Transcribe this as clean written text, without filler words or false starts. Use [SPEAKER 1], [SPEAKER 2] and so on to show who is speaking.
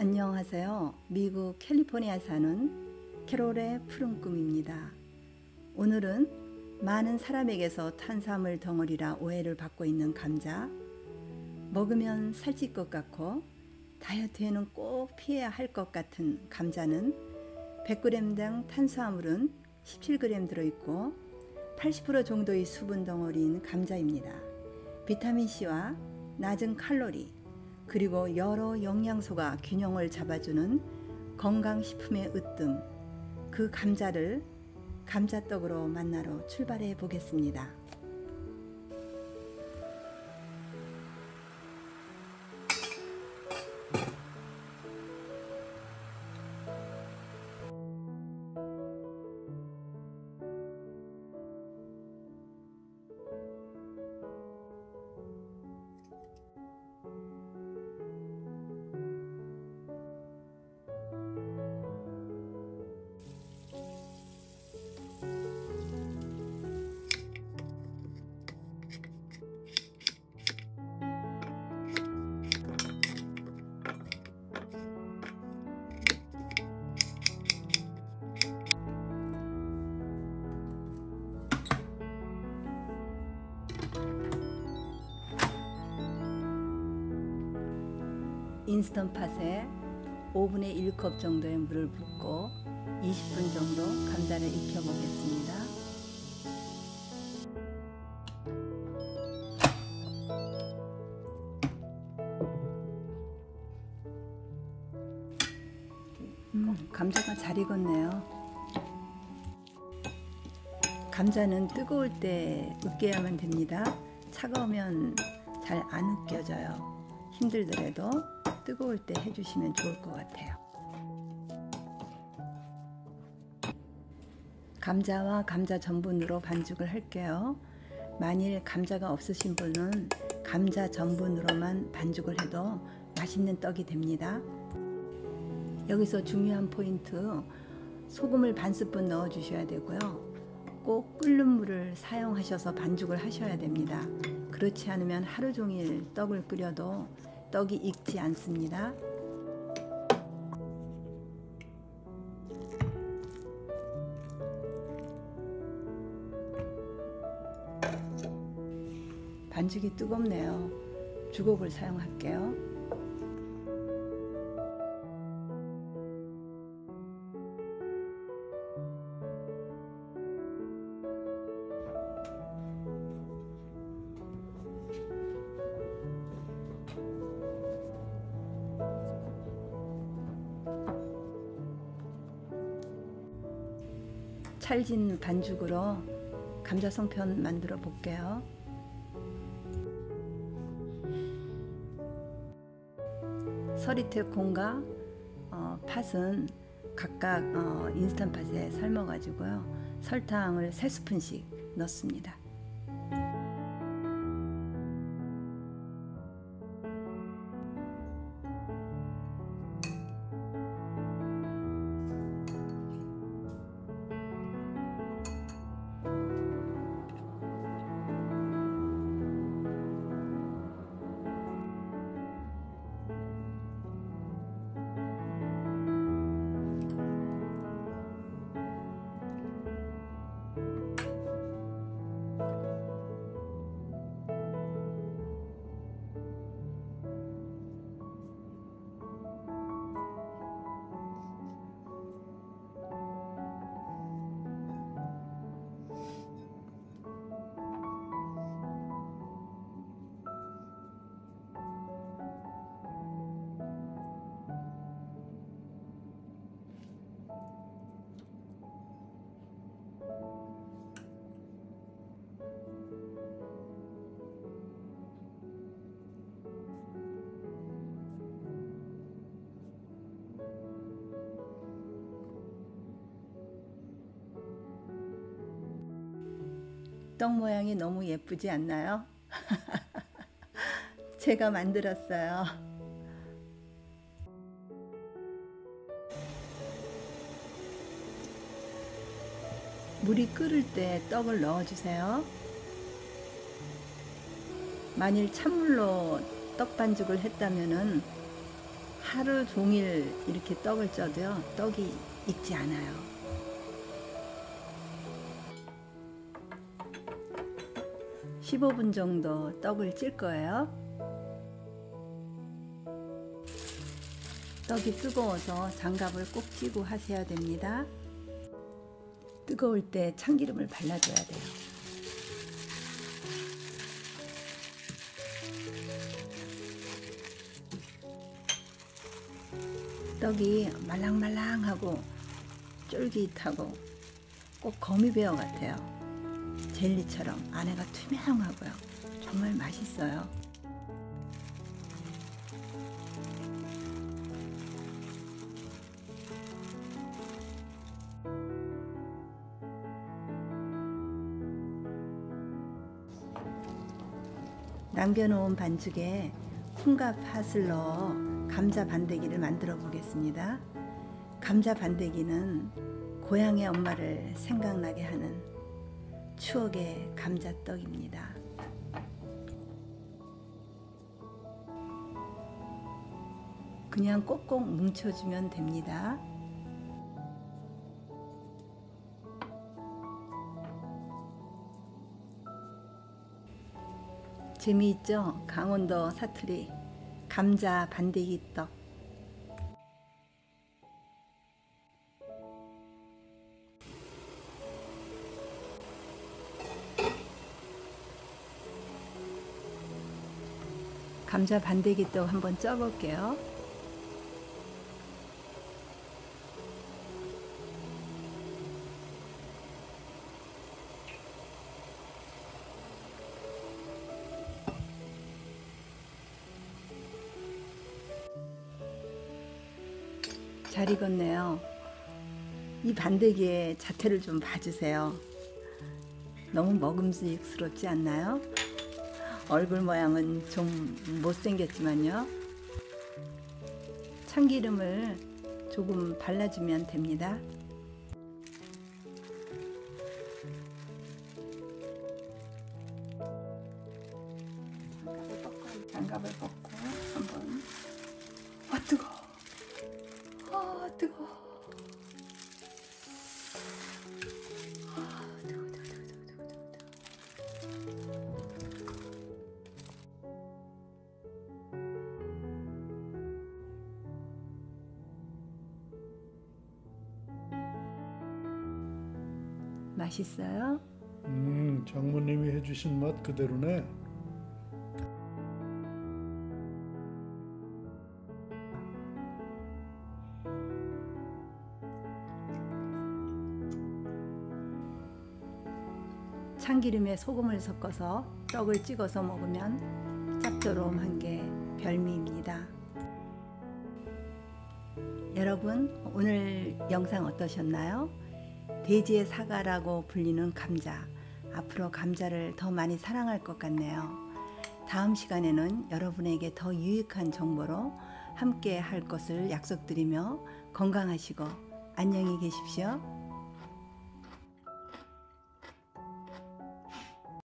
[SPEAKER 1] 안녕하세요. 미국 캘리포니아 사는 캐롤의 푸른 꿈입니다. 오늘은 많은 사람에게서 탄수화물 덩어리라 오해를 받고 있는 감자, 먹으면 살찔 것 같고 다이어트에는 꼭 피해야 할 것 같은 감자는 100g당 탄수화물은 17g 들어있고 80% 정도의 수분 덩어리인 감자입니다. 비타민C와 낮은 칼로리 그리고 여러 영양소가 균형을 잡아주는 건강식품의 으뜸, 그 감자를 감자떡으로 만나러 출발해 보겠습니다. 인스턴트팟에 5분의 1컵 정도의 물을 붓고 20분 정도 감자를 익혀 보겠습니다. 감자가 잘 익었네요. 감자는 뜨거울 때 으깨야만 됩니다. 차가우면 잘 안 으깨져요. 힘들더라도 뜨거울 때 해주시면 좋을 것 같아요. 감자와 감자 전분으로 반죽을 할게요. 만일 감자가 없으신 분은 감자 전분으로만 반죽을 해도 맛있는 떡이 됩니다. 여기서 중요한 포인트, 소금을 반 스푼 넣어 주셔야 되고요. 꼭 끓는 물을 사용하셔서 반죽을 하셔야 됩니다. 그렇지 않으면 하루 종일 떡을 끓여도 떡이 익지 않습니다. 반죽이 뜨겁네요. 주걱을 사용할게요. 찰진 반죽으로 감자 송편 만들어 볼게요. 서리태 콩과 팥은 각각 인스턴트팟에 삶아 가지고요. 설탕을 3스푼씩 넣습니다. 떡 모양이 너무 예쁘지 않나요? 제가 만들었어요. 물이 끓을 때 떡을 넣어주세요. 만일 찬물로 떡 반죽을 했다면은 하루 종일 이렇게 떡을 쪄도요, 떡이 익지 않아요. 15분 정도 떡을 찔 거예요. 떡이 뜨거워서 장갑을 꼭 찌고 하셔야 됩니다. 뜨거울 때 참기름을 발라줘야 돼요. 떡이 말랑말랑하고 쫄깃하고 꼭 거미배어 같아요. 젤리처럼 안에가 투명하고요. 정말 맛있어요. 남겨놓은 반죽에 콩과 팥을 넣어 감자 반대기를 만들어 보겠습니다. 감자 반대기는 고향의 엄마를 생각나게 하는 추억의 감자떡입니다. 그냥 꼭꼭 뭉쳐주면 됩니다. 재미있죠? 강원도 사투리 감자 반대기 떡. 감자 반대기 떡 한번 쪄볼게요. 잘 익었네요. 이 반대기의 자태를 좀 봐주세요. 너무 먹음직스럽지 않나요? 얼굴 모양은 좀 못생겼지만요. 참기름을 조금 발라주면 됩니다. 장갑을 벗고 한번. 아 뜨거. 아 뜨거. 아 뜨거. 맛있어요?
[SPEAKER 2] 장모님이 해주신 맛 그대로네.
[SPEAKER 1] 참기름에 소금을 섞어서 떡을 찍어서 먹으면 짭조름한 게 별미입니다. 여러분, 오늘 영상 어떠셨나요? 돼지의 사과라고 불리는 감자. 앞으로 감자를 더 많이 사랑할 것 같네요. 다음 시간에는 여러분에게 더 유익한 정보로 함께 할 것을 약속드리며 건강하시고 안녕히 계십시오.